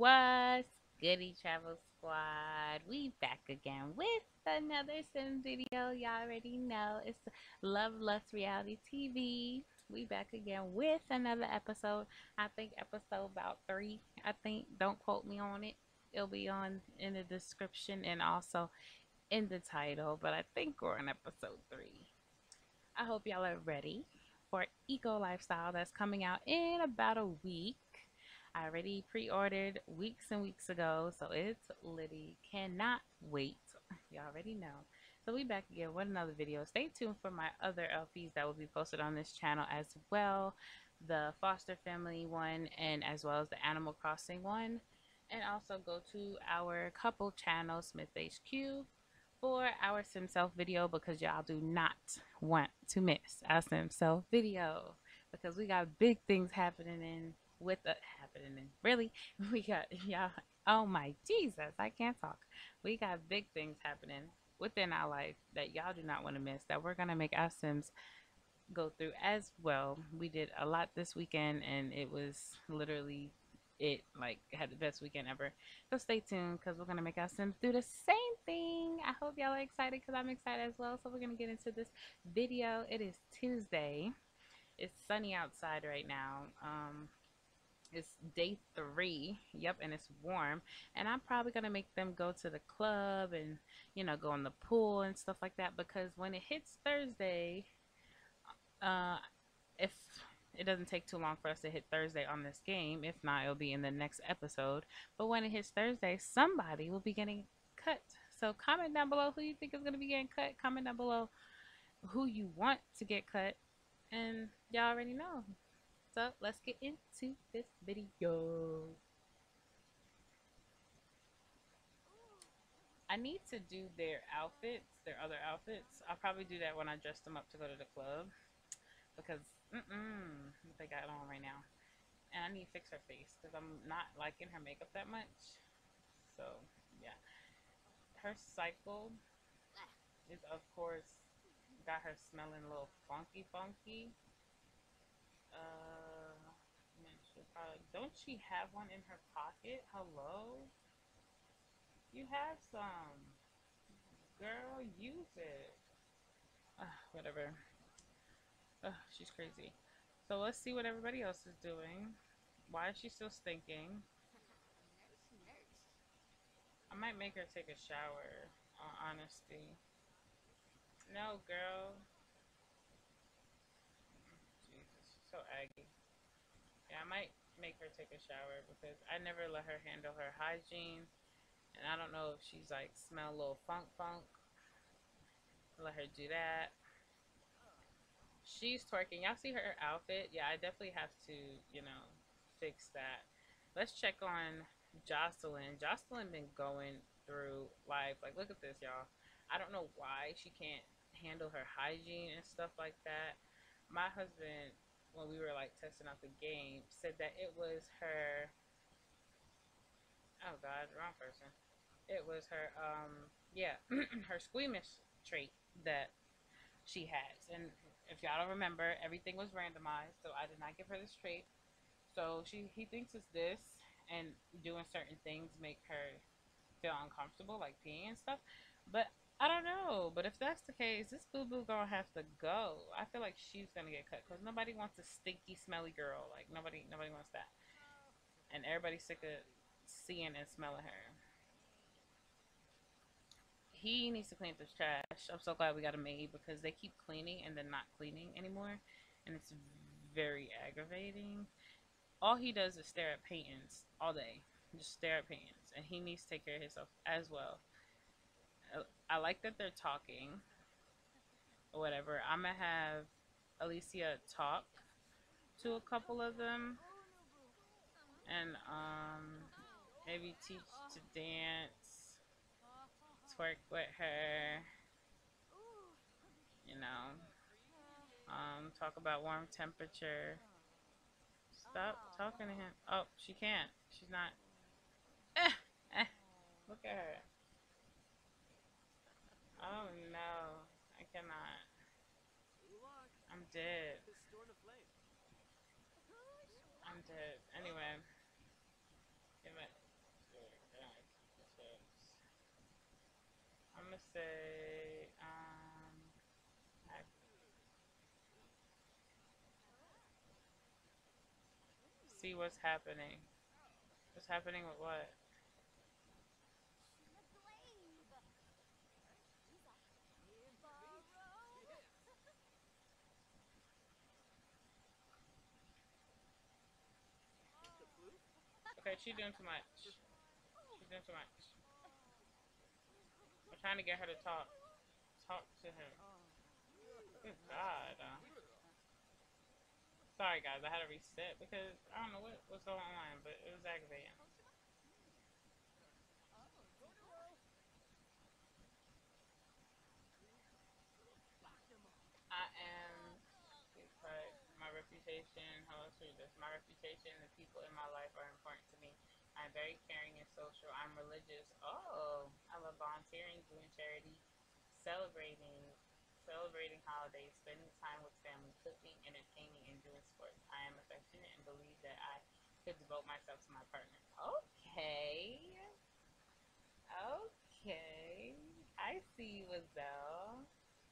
What's goody, Travel Squad? We back again with another sim video. Y'all already know it's Love Lust Reality TV. We back again with another episode. I think episode about 3. I think, don't quote me on it. It'll be on in the description and also in the title. But I think we're on episode 3. I hope y'all are ready for Eco Lifestyle that's coming out in about a week. I already pre-ordered weeks and weeks ago, so it's litty. Cannot wait. You already know. So we back again with another video. Stay tuned for my other LPs that will be posted on this channel as well. The foster family one and as well as the Animal Crossing one. And also go to our couple channel, Smith HQ, for our sim self video because y'all do not want to miss our sim self video because we got big things happening in with the happening in really we got y'all, oh my Jesus, I can't talk. We got big things happening within our life that y'all do not want to miss, that we're gonna make our sims go through as well. We did a lot this weekend and it was literally it like had the best weekend ever. So stay tuned because we're gonna make our sims do the same thing. I hope y'all are excited because I'm excited as well. So we're gonna get into this video. It is Tuesday. It's sunny outside right now. It's day 3. Yep, and it's warm. And I'm probably gonna make them go to the club and go in the pool and stuff like that because when it hits Thursday, uh, if it doesn't take too long for us to hit Thursday on this game, if not, it'll be in the next episode. But when it hits Thursday, somebody will be getting cut. So comment down below who you think is gonna be getting cut. Comment down below who you want to get cut, and y'all already know. So let's get into this video. I need to do their outfits, their other outfits. I'll probably do that when I dress them up to go to the club because what they got on right now. And I need to fix her face because I'm not liking her makeup that much. So yeah, her cycle is of course got her smelling a little funky. Menstrual product. Don't she have one in her pocket? Hello? You have some. Girl, use it. Whatever. She's crazy. So let's see what everybody else is doing. Why is she still stinking? I might make her take a shower, honesty. No, girl. Jesus, she's so aggy. Yeah, I might make her take a shower because I never let her handle her hygiene. And I don't know if she's like smell a little funk. Let her do that. She's twerking. Y'all see her outfit? Yeah, I definitely have to, fix that. Let's check on Jocelyn. Jocelyn been going through life. Like, look at this, y'all. I don't know why she can't handle her hygiene and stuff like that. My husband, when we were like testing out the game, said that it was her, oh God, wrong person. It was her, yeah, her squeamish trait that she has. And if y'all don't remember, everything was randomized, so I did not give her this trait. So he thinks it's this, and doing certain things make her feel uncomfortable, like peeing and stuff. But I don't know. But if that's the case, this boo boo gonna have to go. I feel like she's gonna get cut because nobody wants a stinky, smelly girl. Like nobody wants that, and everybody's sick of seeing and smelling her. He needs to clean up this trash. I'm so glad we got a maid because they keep cleaning and then not cleaning anymore, and it's very aggravating. All he does is stare at paintings all day, just stare at paintings, and he needs to take care of himself as well. I like that they're talking or whatever. I'm gonna have Alicia talk to a couple of them and maybe teach to dance, twerk with her, you know, talk about warm temperature. Stop talking to him. Oh, she can't. She's not. Eh, eh. Look at her. Oh no, I cannot. I'm dead. I'm dead. Anyway, give it. say, see what's happening. What's happening with what? Okay, she's doing too much. She's doing too much. I'm trying to get her to talk. Talk to him. Good God. Sorry, guys. I had to reset because I don't know what's going on, but it was aggravating. I am. But my reputation. How else read this? My reputation and the people in my life are important to me. I'm very caring and social. I'm religious. Oh, I love volunteering, doing charity, celebrating, celebrating holidays, spending time with family, cooking, entertaining, and doing sports. I am affectionate and believe that I could devote myself to my partner. Okay. Okay. I see you, Azelle.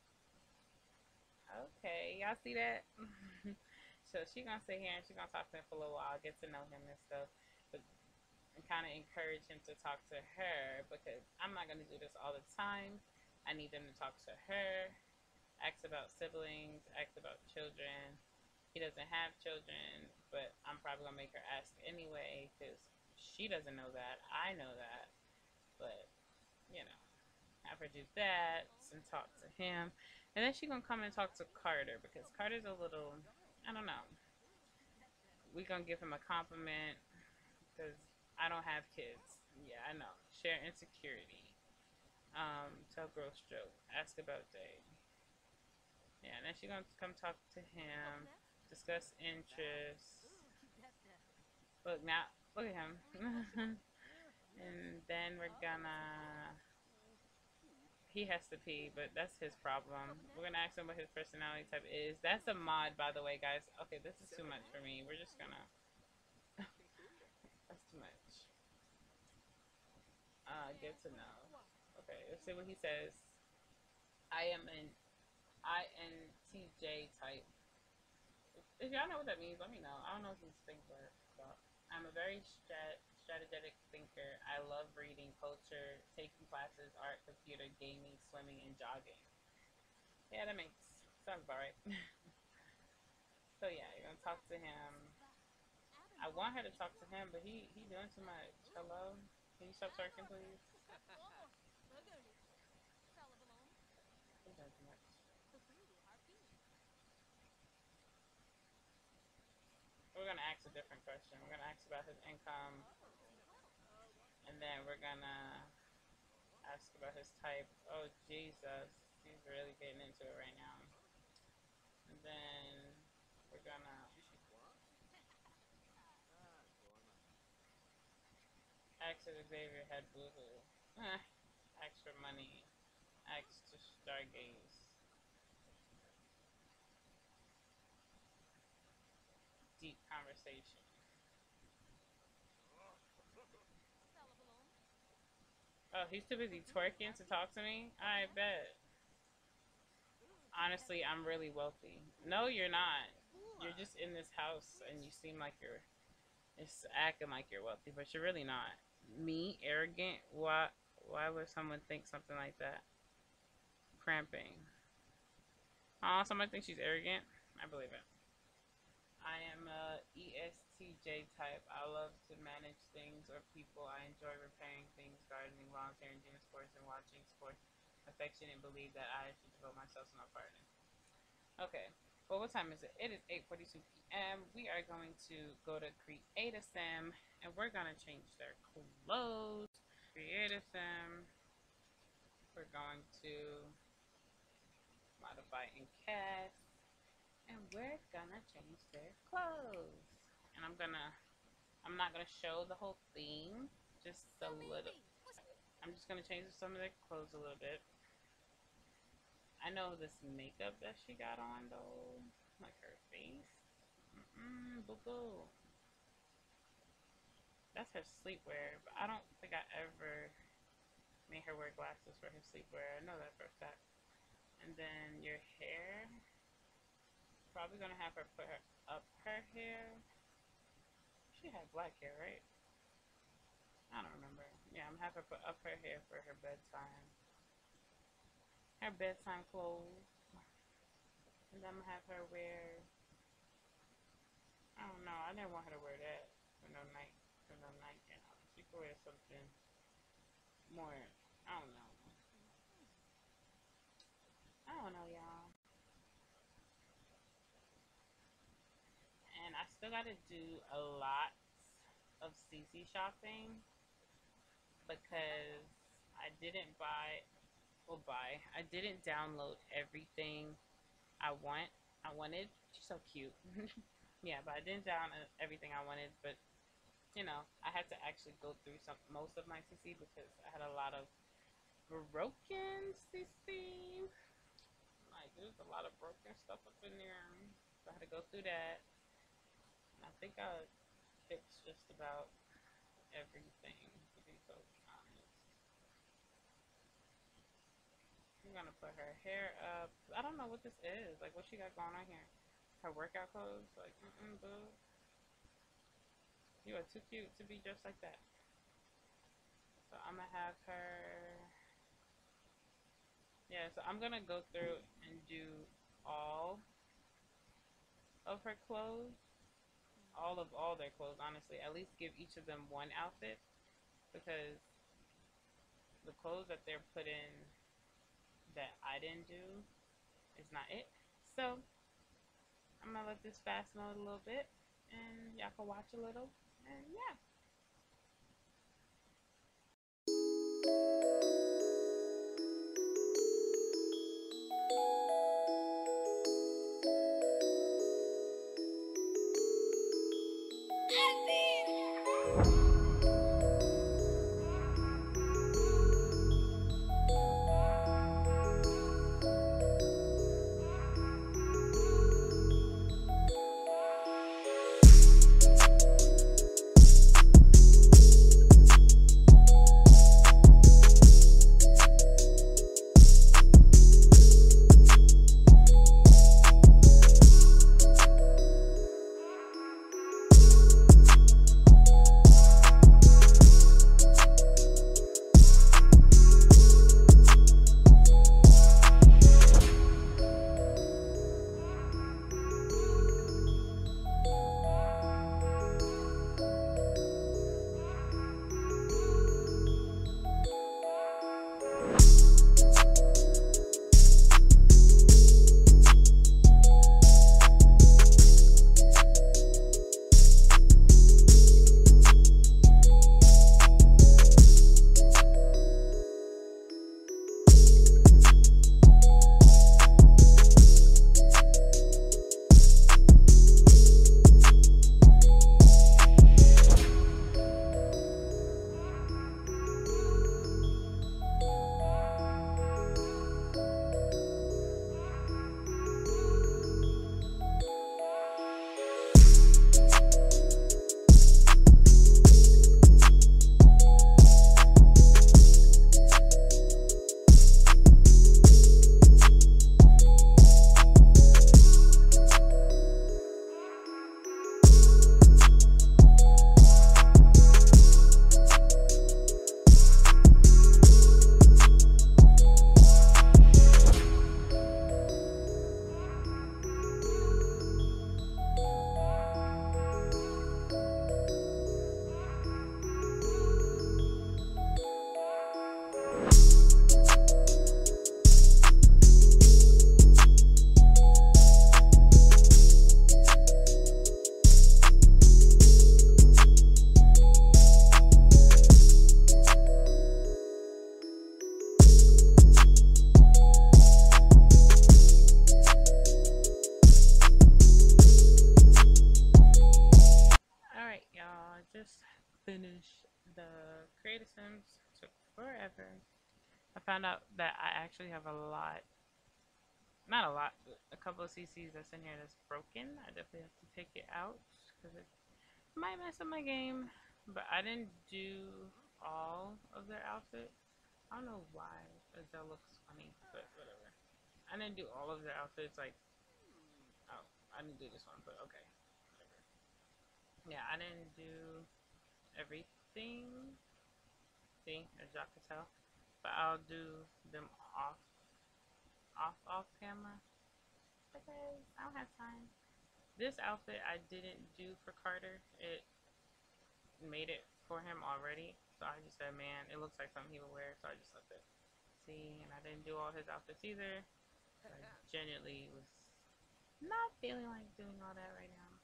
Okay. Y'all see that? So she gonna sit here and she gonna talk to him for a little while, get to know him and stuff. But and kind of encourage him to talk to her because I'm not gonna do this all the time. I need them to talk to her, ask about siblings, ask about children. He doesn't have children, but I'm probably gonna make her ask anyway because she doesn't know that. I know that, but you know, have her do that and talk to him, and then she gonna come and talk to Carter because Carter's a little, I don't know. We gonna give him a compliment because I don't have kids. Yeah, I know. Share insecurity. Tell girl stroke. Ask about day. Yeah, and then she gonna come talk to him, discuss interests. Look now, look at him. And then we're gonna. He has to pee, but that's his problem. We're gonna ask him what his personality type is. That's a mod, by the way, guys. Okay, this is too much for me. We're just gonna. That's too much. Get to know. Okay, let's see what he says. I am an INTJ type. If y'all know what that means, let me know. I don't know if these things are about. I'm a very strategic thinker. I love reading, culture, taking classes, art, computer, gaming, swimming, and jogging. Yeah, that makes sounds about right. So yeah, you're gonna talk to him. I want her to talk to him, but he doing too much. Hello, can you stop talking, please? He's doing too much. We're gonna ask a different question. We're gonna ask about his income, and then we're gonna ask about his type. Oh Jesus, he's really getting into it right now. And then we're gonna ask if Xavier had boohoo. Ask for money. Ask to stargaze. Deep conversation. Oh, he's too busy twerking to talk to me? I bet. Honestly, I'm really wealthy. No, you're not. You're just in this house and you seem like you're it's acting like you're wealthy, but you're really not. Me, arrogant? Why would someone think something like that? Cramping. Oh, somebody thinks she's arrogant? I believe it. I am a ESTJ type. I love to manage things or people. I enjoy repairing things, gardening, volunteering, doing sports, and watching sports. Affection and believe that I should devote myself to my partner. Okay. Well, what time is it? It is 8:42 p.m. We are going to go to Create a Sim, and we're gonna change their clothes. Create a Sim. We're going to modify and cast, and we're gonna change their clothes. And I'm not gonna show the whole thing, just a little. I'm just gonna change some of their clothes a little bit. I know this makeup that she got on though, like her face. Boo boo. That's her sleepwear, but I don't think I ever made her wear glasses for her sleepwear. I know that for a fact. And then your hair, probably gonna have her put her up her hair. She had black hair, right? I don't remember. Yeah, I'm gonna have her put up her hair for her bedtime. Her bedtime clothes. And then I'm gonna have her wear, I don't know, I didn't want her to wear that for no nightgown. She could wear something more, I don't know. I don't know, y'all. And I still gotta do a lot of CC shopping because I didn't I didn't download everything I wanted. She's so cute. Yeah, but I didn't download everything I wanted, but you know, I had to actually go through most of my CC because I had a lot of broken CC. Like, there's a lot of broken stuff up in there. So I had to go through that. And I think I fixed just about everything, to be totally honest. I'm gonna put her hair up. I don't know what this is. Like, what she got going on here? Her workout clothes? Like, boo. You are too cute to be just like that. So I'm gonna have her. Yeah, so I'm gonna go through and do all of her clothes. All their clothes, honestly. At least give each of them one outfit because the clothes that they're putting that I didn't do is not it. So I'm gonna let this fast mode a little bit and y'all can watch a little and yeah. Just finished the Creative Sims. Took forever. I found out that I actually have a lot, not a lot, but a couple of CCs that's in here that's broken. I definitely have to take it out because it might mess up my game. But I didn't do all of their outfits. I don't know why Adele looks funny, but whatever. I didn't do all of the outfits, like, oh, I didn't do this one, but okay, whatever. Yeah, I didn't do everything, see, as y'all can tell, but I'll do them off camera, because I don't have time. This outfit I didn't do for Carter, it made it for him already, so I just said, man, it looks like something he would wear, so I just left it. See, and I didn't do all his outfits either. I genuinely was not feeling like doing all that right now.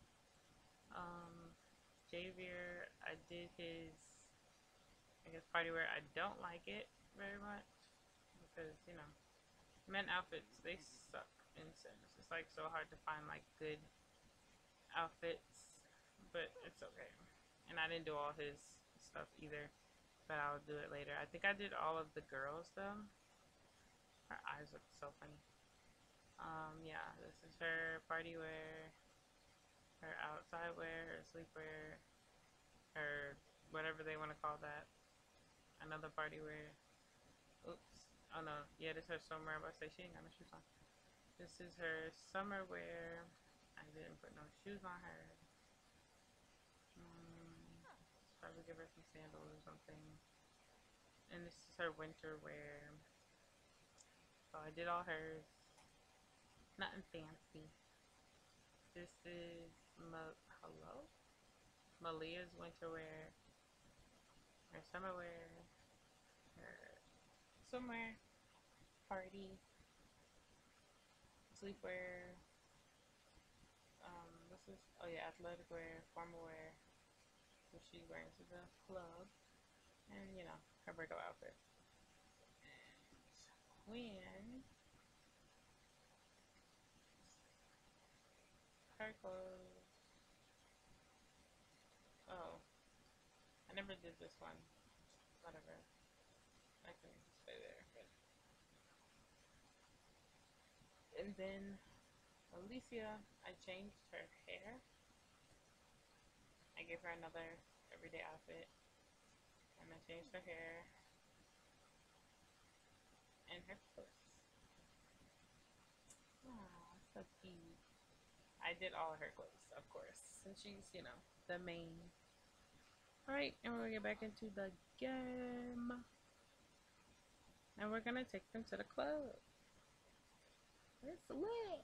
Javier, I did his, I guess, party wear. I don't like it very much because, you know, men outfits, they suck in Sims. It's like so hard to find like good outfits, but it's okay. And I didn't do all his stuff either, but I'll do it later. I think I did all of the girls though. Her eyes look so funny. Yeah, this is her party wear, her outside wear, her sleepwear, her whatever they want to call that. Another party wear. Oops. Oh no. Yeah, this is her summer. I'm about to say she ain't got no shoes on. This is her summer wear. I didn't put no shoes on her. Probably give her some sandals or something. And this is her winter wear. So I did all hers. Nothing fancy. This is hello? Malia's winter wear. Her summer wear. Her swimwear. Party. Sleepwear. This is, oh yeah, athletic wear, formal wear. Which she's wearing to the club. And, you know, her breakout outfit. And when her clothes. Oh, I never did this one. Whatever. I can stay there. But. And then Alicia, I changed her hair. I gave her another everyday outfit. And I changed her hair. And her clothes. Aww, so cute. I did all of her clothes, of course. Since she's, you know, the main. Alright, and we're gonna get back into the game. And we're gonna take them to the club. It's lit.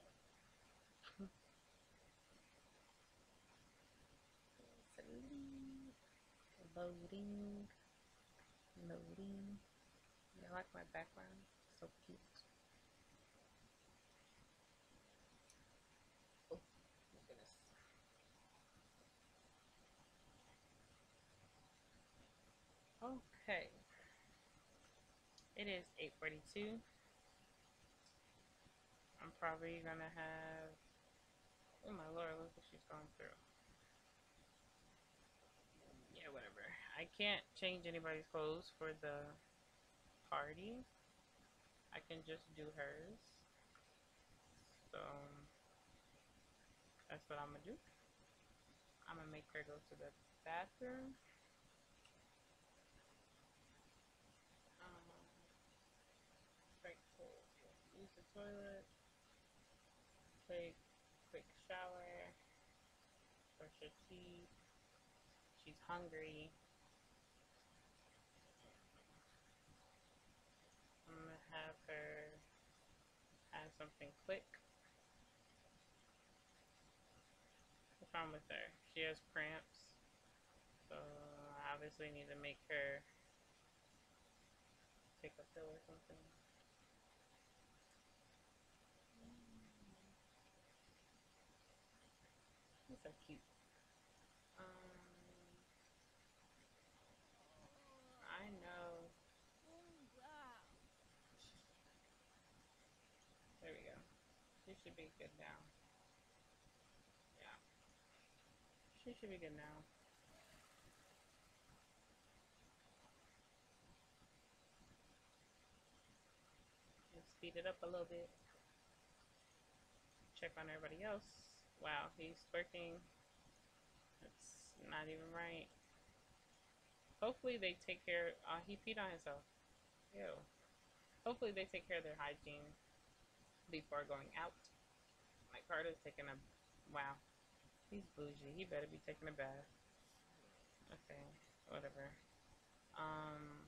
Loading. Loading. I like my background. So cute. Oh, my goodness. Okay. It is 8:42. I'm probably gonna have. Oh my lord, look what she's going through. Yeah, whatever. I can't change anybody's clothes for the party. I can just do hers. So that's what I'm gonna do. I'm gonna make her go to the bathroom. Straight to use the toilet. Take a quick shower. Brush her teeth. She's hungry. I'm gonna have her have something quick. What's wrong with her? She has cramps. So I obviously need to make her take a pill or something. He's so cute. I know. There we go. She should be good now. Yeah. She should be good now. Let's speed it up a little bit. Check on everybody else. Wow, he's twerking. That's not even right. Hopefully they take care. He peed on himself. Ew. Hopefully they take care of their hygiene before going out. My Carter's taking a, wow, he's bougie. He better be taking a bath. Okay, whatever. Um,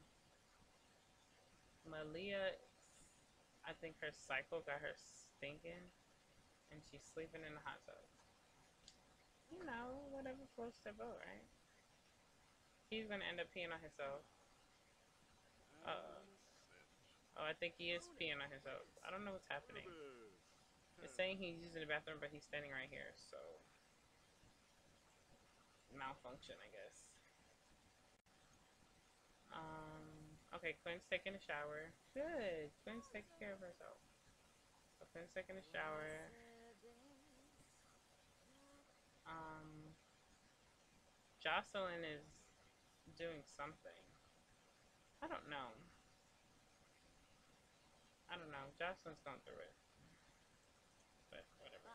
Malia, I think her cycle got her stinking, and she's sleeping in the hot tub. You know, whatever floats their boat, right? He's gonna end up peeing on himself. Uh, oh, I think he is peeing on himself. I don't know what's happening. It's saying he's using the bathroom, but he's standing right here, so malfunction, I guess. Okay, Quinn's taking a shower. Good. Quinn's taking care of herself. So Quinn's taking a shower. Um, Jocelyn is doing something. I don't know. I don't know. Jocelyn's going through it. But whatever.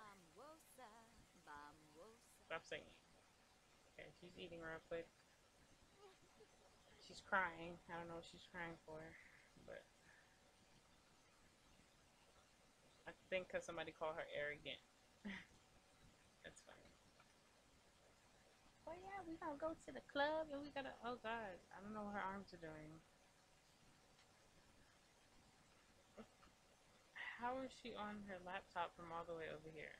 Stop singing. Okay, she's eating real quick. She's crying. I don't know what she's crying for. But I think because somebody called her arrogant. That's funny. Well, yeah, we gonna go to the club and we gotta. Oh God, I don't know what her arms are doing. How is she on her laptop from all the way over here?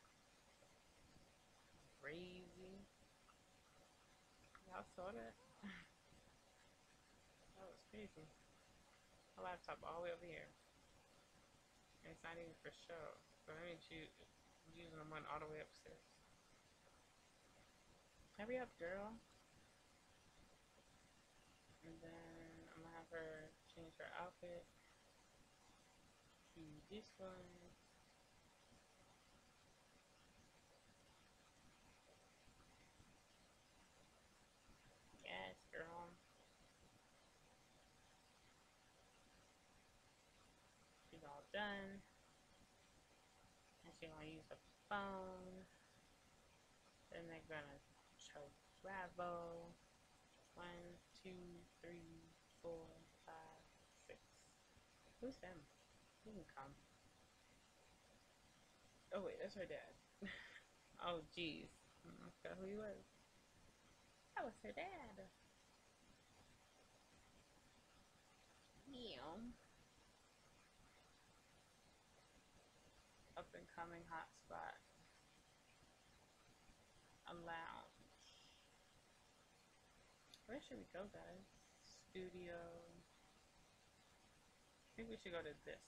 Crazy. Y'all saw that? That was crazy. Her laptop all the way over here. And it's not even for show. So that means she's using the one all the way upstairs. Hurry up, girl. And then I'm gonna have her change her outfit to this one. Yes, girl. She's all done. And she's gonna use the phone. Then they're gonna travel. 1, 2, 3, 4, 5, 6. Who's them? He can come. Oh wait, that's her dad. Oh jeez. I forgot who he was. That was her dad. Yeah. Up and coming hotspot. A lounge. Where should we go, guys? Studio. I think we should go to this.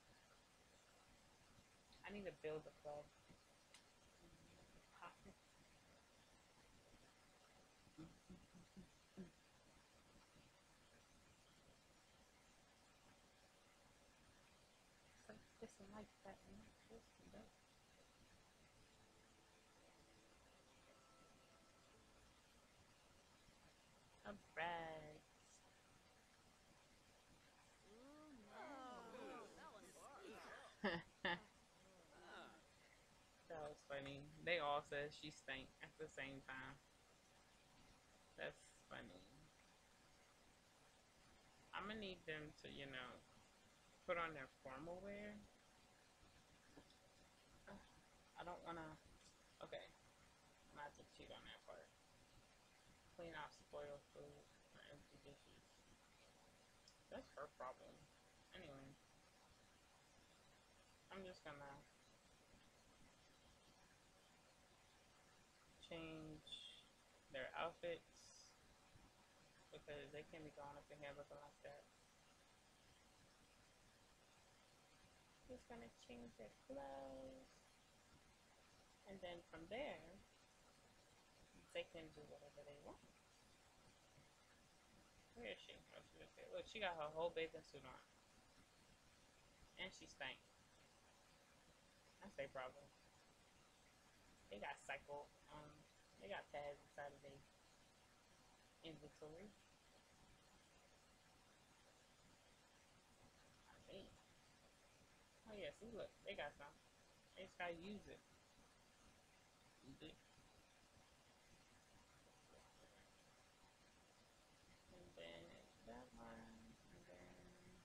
I need to build a club. It's like this and like that and like this and that. Alright. That was funny. They all said she stank at the same time. That's funny. I'm gonna need them to, put on their formal wear. I don't wanna. Okay, I'm gonna have to cheat on that part. Clean out spoiled food or empty dishes. That's her problem. Anyway, I'm just gonna change their outfits because they can't be going up in here looking like that. Just gonna change their clothes, and then from there, they can do whatever they want. Where is she? Oh, she just said, look, she got her whole bathing suit on, and she stank. That's their problem. They got cycle. They got pads inside of their inventory. I mean, oh yeah, see, look, they got some. They just gotta use it. Use it. And then that one, and then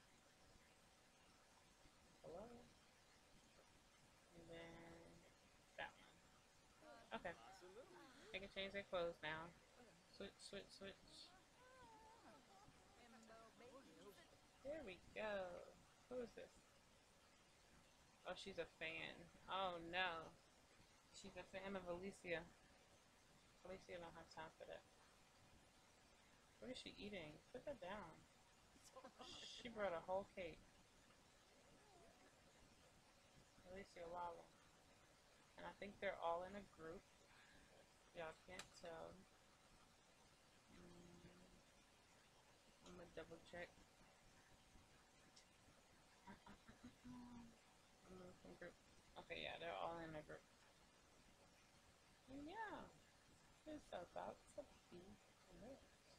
They can change their clothes now. Switch, switch, switch. There we go. Who is this? Oh, she's a fan. Oh no. She's a fan of Alicia. Alicia don't have time for that. What is she eating? Put that down. She brought a whole cake. Alicia Lala. And I think they're all in a group. Y'all can't tell. I'm gonna double check. Group. Okay, yeah, they're all in a group. And yeah, it's about to be lit.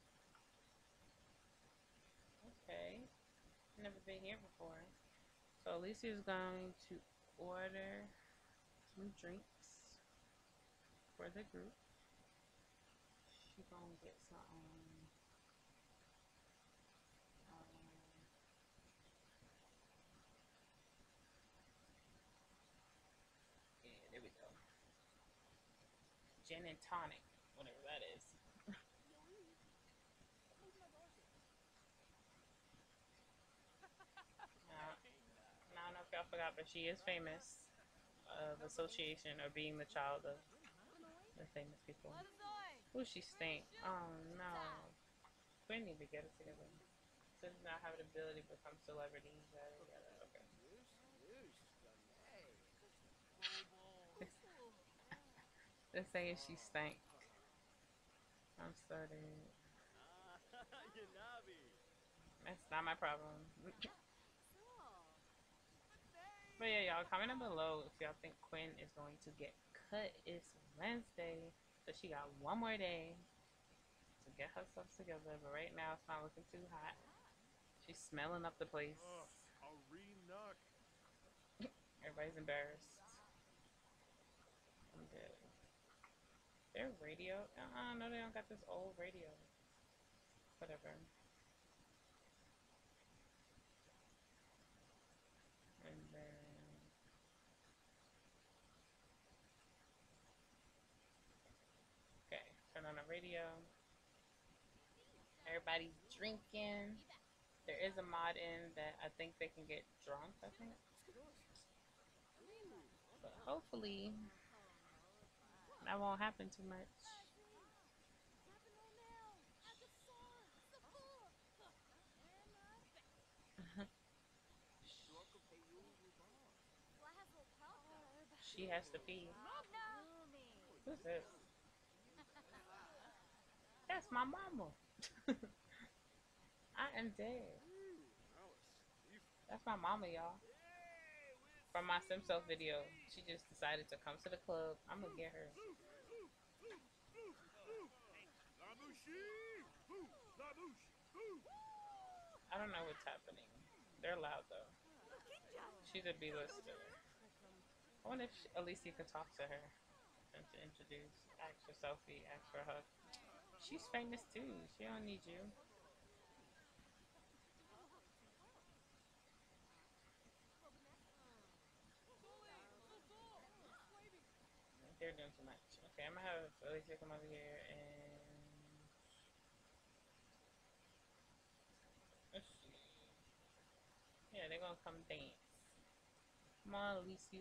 Okay, never been here before. So Alicia's going to order some drinks for the group. She's gonna get some. Yeah, there we go. Gin and tonic, whatever that is. I don't know if y'all forgot, but she is famous of association or being the child of the famous people. Ooh, she stink. Oh no. We need to get it together. So does not have the ability to become celebrities. Okay. They're saying she stank. I'm starting. That's not my problem. But yeah, y'all, comment down below if y'all think Quinn is going to get cut. It's Wednesday, so she got one more day to get herself together. But right now, it's not looking too hot. She's smelling up the place. Everybody's embarrassed. I'm dead. Their radio? No, they don't got this old radio. Whatever. And then okay, turn on the radio. Everybody's drinking. There is a mod in that I think they can get drunk, I think. But hopefully that won't happen too much. She has to pee. Who's this? That's my mama. I am dead. That's my mama, y'all. From my Simself video. She just decided to come to the club. I'm gonna get her. I don't know what's happening. They're loud though. She's a B-lister. I wonder if Alicia could talk to her and to introduce, ask for selfie, ask for a hug. She's famous too. She don't need you. They're doing too much. Okay, I'm gonna have Alicia come over here and let's see. Yeah, they're gonna come dance. Come on, Alicia.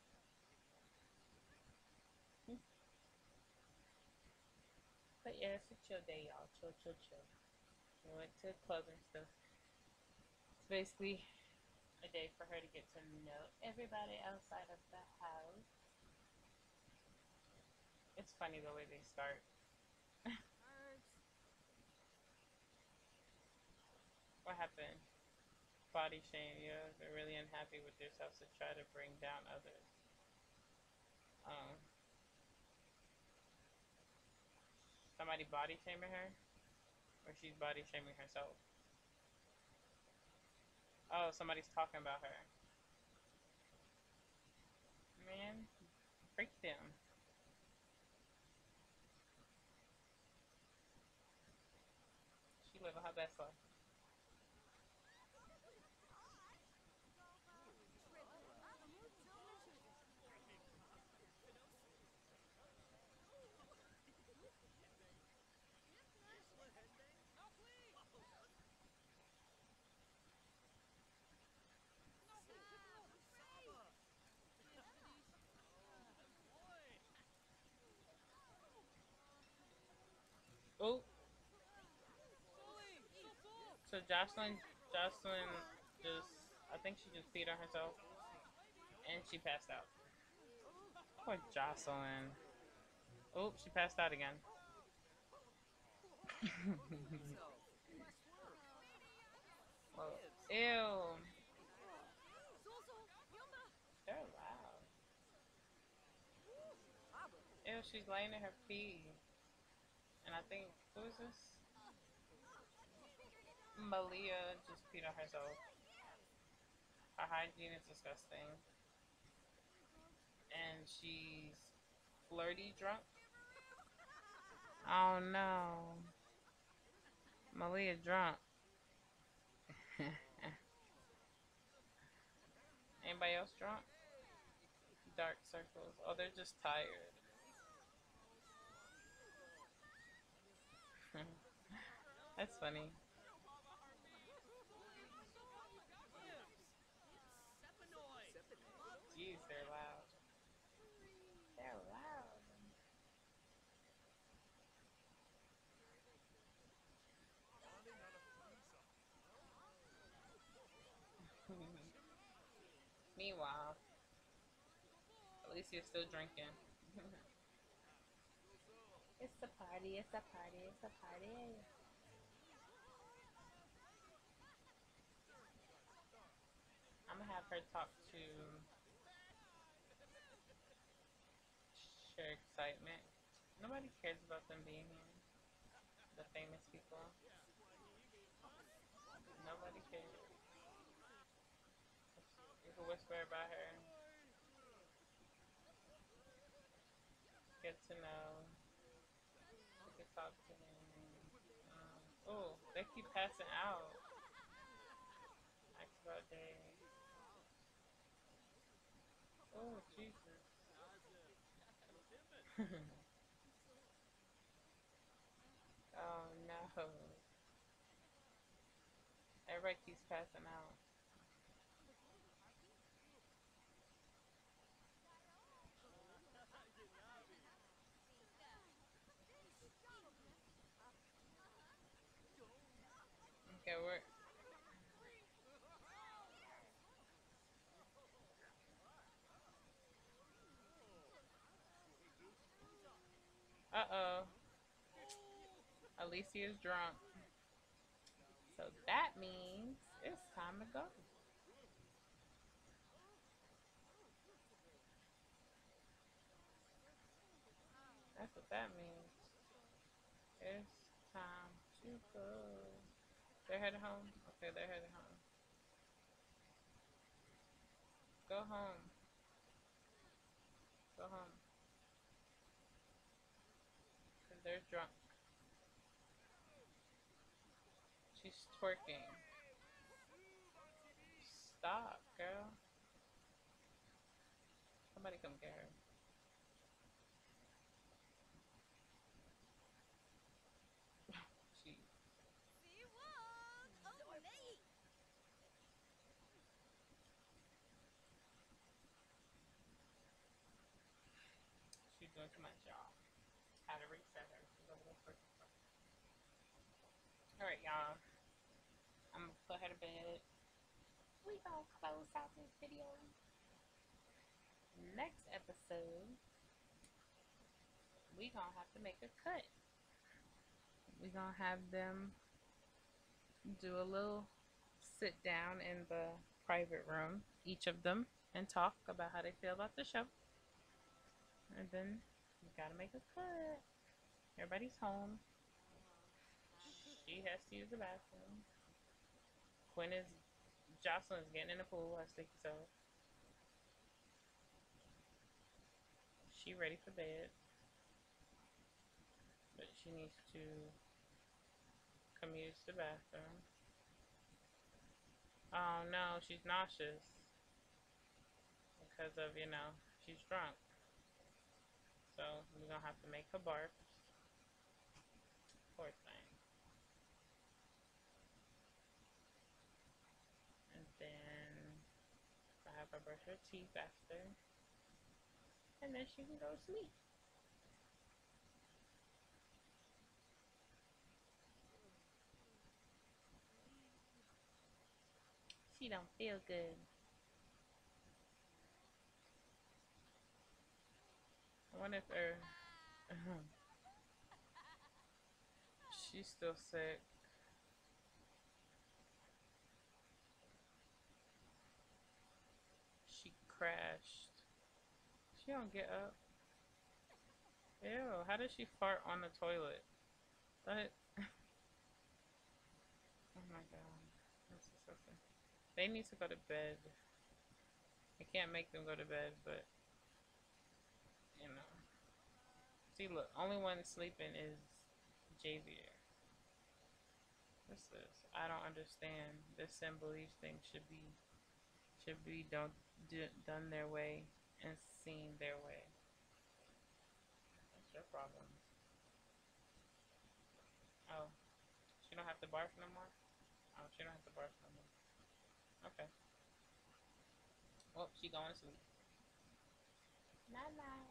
But yeah, it's a chill day, y'all. Chill, chill, chill. We went to the club and stuff. It's basically a day for her to get to know everybody outside of the house. It's funny the way they start. What happened? Body shame. Yeah, they're really unhappy with themselves to try to bring down others. Somebody body shaming her, or she's body shaming herself. Oh, somebody's talking about her. Man, break them. She living her best life. So Jocelyn just, I think she just peed on herself and she passed out. Poor Jocelyn. Oh, she passed out again. Well, ew. They're loud. Ew, she's laying in her pee. And I think, who is this? Malia just peed on herself. Her hygiene is disgusting. And she's flirty drunk. Oh no. Malia drunk. Anybody else drunk? Dark circles. Oh, they're just tired. That's funny. Jeez, they're loud. They're loud. Meanwhile, at least you're still drinking. It's a party, it's a party, it's a party. I'm gonna have her talk to share excitement. Nobody cares about them being here. The famous people. Nobody cares. You can whisper about her. Get to know. You can talk to me. Oh, they keep passing out. Ask about day. Oh, Jesus. Oh, no. Everybody keeps passing out. Okay, we're... Uh-oh. Alicia's drunk. So that means it's time to go. That's what that means. It's time to go. They're headed home? Okay, they're headed home. Go home. Go home. Because they're drunk. She's twerking. Stop, girl. Somebody come get her. She, she's doing too much, y'all. Had to reset her. She's over there twerking. Alright, y'all. I'm gonna put her to bed. We gonna close out this video. Next episode, we gonna have to make a cut. We gonna have them do a little sit down in the private room, each of them, and talk about how they feel about the show. And then we gotta make a cut. Everybody's home. She has to use the bathroom. Jocelyn's getting in the pool, I think so. She ready for bed. But she needs to come use the bathroom. Oh no, she's nauseous. Because of, she's drunk. So we're gonna have to make her barf. Poor thing. And then I have her brush her teeth after. And then she can go to sleep. She don't feel good. I wonder if her she's still sick. She crashed. She don't get up. Ew, how did she fart on the toilet? That, oh my god. That's disgusting. They need to go to bed. I can't make them go to bed, but, you know. See, look, only one sleeping is Javier. What's this? I don't understand. This sim beliefs thing should be done their way and seen their way. That's your problem. Oh, she don't have to barf no more? Oh, she don't have to barf no more. Okay. Well, she going to sleep. Night night.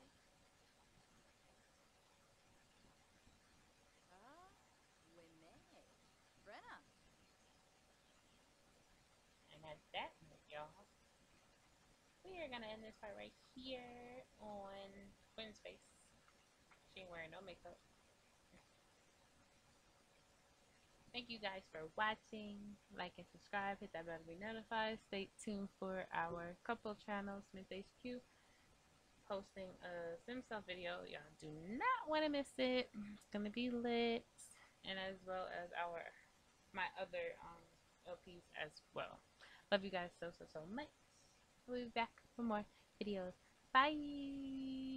And at that note, y'all, we are gonna end this part right here on Quinn's face. She ain't wearing no makeup. Thank you guys for watching. Like and subscribe. Hit that bell to be notified. Stay tuned for our couple channels, Smith HQ, posting a sim stuff video. Y'all do not want to miss it. It's gonna be lit, and as well as my other LPs as well. Love you guys so much. We'll be back for more videos. Bye.